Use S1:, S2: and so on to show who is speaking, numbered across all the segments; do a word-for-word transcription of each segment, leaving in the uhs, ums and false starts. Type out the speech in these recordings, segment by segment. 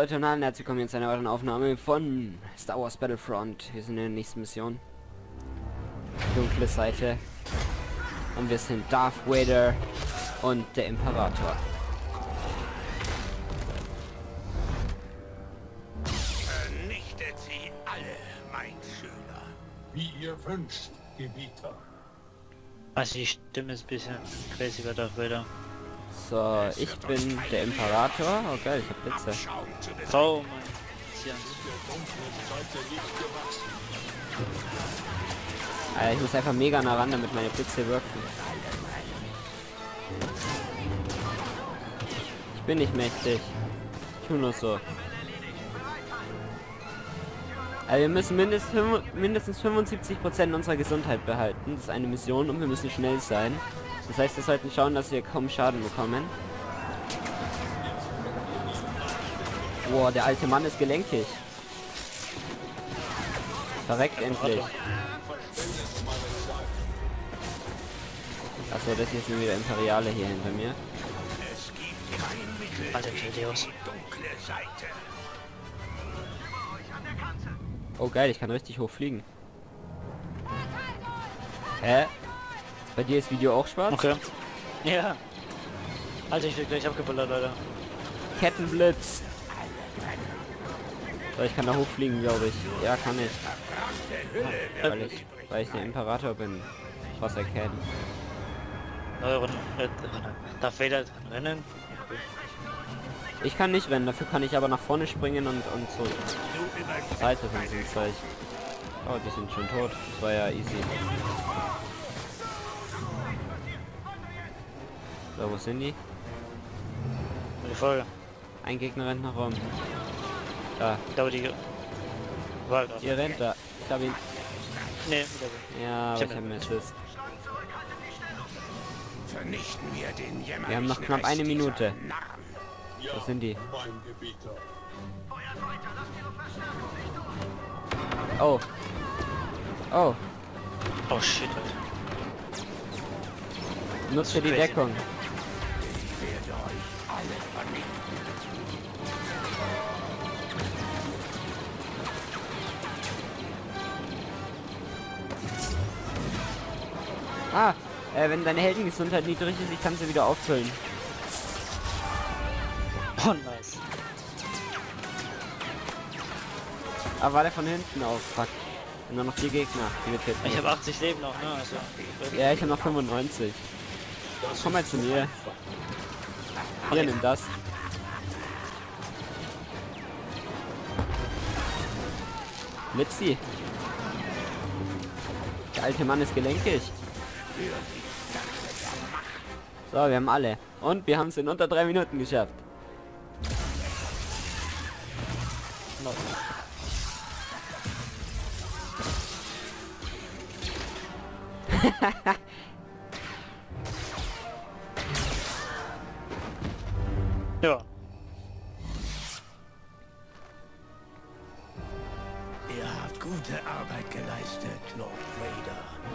S1: Leute und allen herzlich willkommen zu einer weiteren Aufnahme von Star Wars Battlefront. Wir sind in der nächsten Mission. Dunkle Seite. Und wir sind Darth Vader und der Imperator.
S2: Vernichtet sie alle, mein Schüler.
S3: Wie ihr wünscht, Gebieter.
S4: Also die Stimme ist ein bisschen crazy bei Darth Vader.
S1: So, ich bin der Imperator. Oh geil, ich hab Blitze.
S4: Oh mein Tier.
S1: Alter, ich muss einfach mega nah ran, damit meine Blitze wirken. Ich bin nicht mächtig. Ich tu nur so. Also wir müssen mindestens, mindestens fünfundsiebzig Prozent unserer Gesundheit behalten. Das ist eine Mission und wir müssen schnell sein. Das heißt, wir sollten schauen, dass wir kaum Schaden bekommen. Boah, der alte Mann ist gelenkig. Verreckt endlich. Achso, das hier sind wieder Imperiale hier hinter mir.
S2: Es gibt kein Mittel
S4: Alter,
S2: gegen
S4: Videos.
S2: die dunkle Seite.
S1: Oh geil, ich kann richtig hoch fliegen. Hä? Bei dir ist Video auch schwarz?
S4: Okay. Ja. Alter, ich will gleich abgebullert, Leute.
S1: Kettenblitz. So, ich kann da hochfliegen, glaube ich. Ja, kann ich. Weil ich, weil ich der Imperator bin. Was erkennen.
S4: Euren äh, Darth Vader kann rennen.
S1: Ich kann nicht rennen, dafür kann ich aber nach vorne springen und, und so Seite von diesem Zeug. Oh, die sind schon tot. Das war ja easy. So, wo sind die?
S4: Die Folge.
S1: Ein Gegner rennt nach Raum. Da.
S4: Ich glaube die... War halt
S1: Ihr rennt da. Ich hab ihn.
S4: Nee, wieder.
S1: Ja, aber
S4: Ich
S1: ich
S4: hab
S1: hab mir Assist.
S2: Vernichten wir den jämmerlichen
S1: Wir haben noch knapp eine
S2: Rest dieser
S1: Minute.
S2: Narren.
S3: Ja,
S1: Wo sind die?
S3: mein Gebieter.
S1: Oh. Oh.
S4: Oh shit, Alter.
S1: Nutze die
S4: Crazy.
S1: Deckung.
S2: Ich werde euch alle vernichten.
S1: Ah, äh, wenn deine Heldengesundheit niedrig ist, ich kann sie wieder auffüllen.
S4: Oh nice.
S1: Ah, war der von hinten auf? Fuck. Und nur noch vier Gegner, die wir töten.
S4: Ich habe achtzig Leben noch, ne? Also.
S1: Ja, ich habe noch fünfundneunzig. Komm mal zu mir. Hier, nimm das. Blitzi. Der alte Mann ist gelenkig. So, wir haben alle. Und wir haben es in unter drei Minuten geschafft.
S4: No. Ja.
S2: Ihr habt gute Arbeit geleistet, Lord Vader.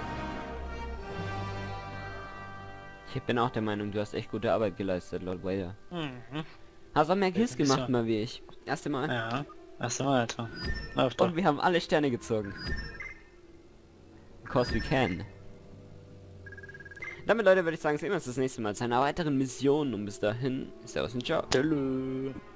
S1: Ich bin auch der Meinung, du hast echt gute Arbeit geleistet, Lord Vader.
S4: Mhm.
S1: Hast auch mehr Kills
S4: ein bisschen.
S1: gemacht mal wie ich. Erste Mal.
S4: Ja. Erst mal, Alter. Läuft doch.
S1: Und wir haben alle Sterne gezogen. Because we can. Damit, Leute, würde ich sagen, sehen wir uns das nächste Mal zu einer weiteren Mission. Und bis dahin, servus und ciao.
S4: Hallo.